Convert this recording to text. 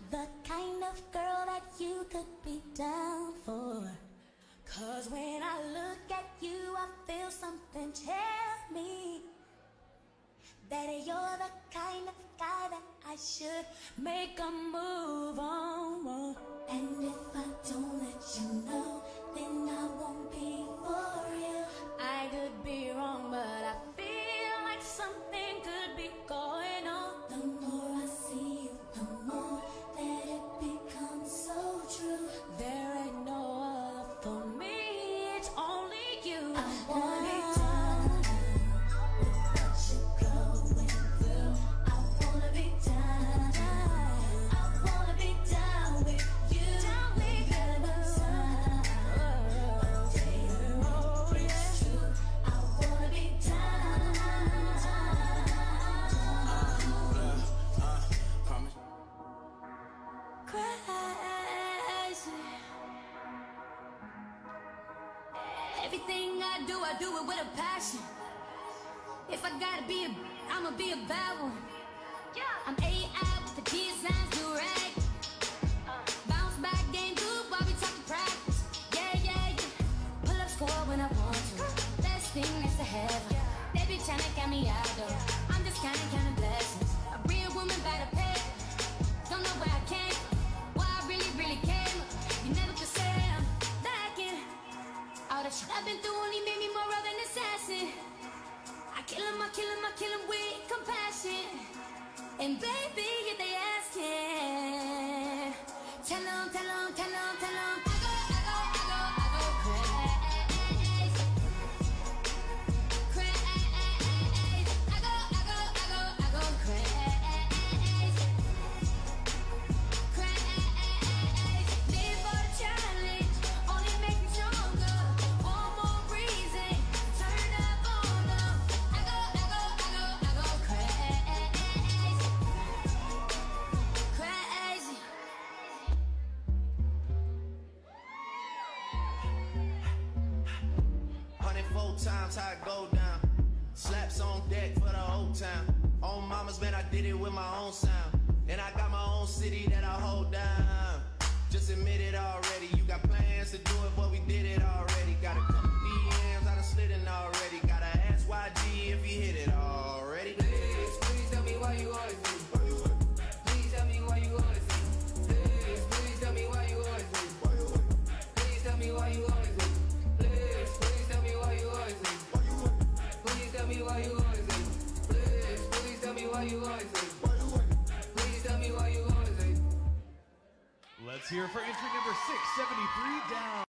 the kind of girl that you could be down for. 'Cause when I look at you, I feel something tell me that you're the kind of guy that I should make a move on. And if I don't let you know, then I won't be for you. I could be wrong, but I feel like something could be going on. The more I see you, the more that it becomes so true. There ain't no other for me, it's only you. I wanna be down with what you're going through. I wanna be down. I wanna be down with you. Down with you. One day it's true. I wanna be down. Promise. Crazy. Everything I do it with a passion. If I gotta be I'ma be a bad one. I'm AI with the designs, do rag. Bounce back, game do while we talking practice. Yeah. Pull up score when I want to. Best thing next to heaven. They be tryna get me out though. I'm just counting blessings. A real woman better pay. Don't know where I came, why I really came. You never could say I'm lacking. All the shit I've been through only made me more of an assassin. I kill him with compassion. And baby, if they asking, tell them, I go crazy. Crazy. I go crazy. Live for the challenge, only make me stronger. One more reason, turn up on them. I go crazy. Crazy. 104 times how it go down. Slaps on deck for the whole town. On mama's man, I did it with my own sound. And I got my own city that I hold down. Just admit it already. You got plans to do it, but we did it already. Got a couple DMs, I done slid in already. Gotta ask YG if he hit it already. Please tell me why you always do. Please tell me why you always do. Please tell me why you always do. Please tell me why you always do. Please tell me why you always do. Please tell me why you always do. Please tell me why you always do. Please tell me why you always do. Let's hear for entry number 673 down.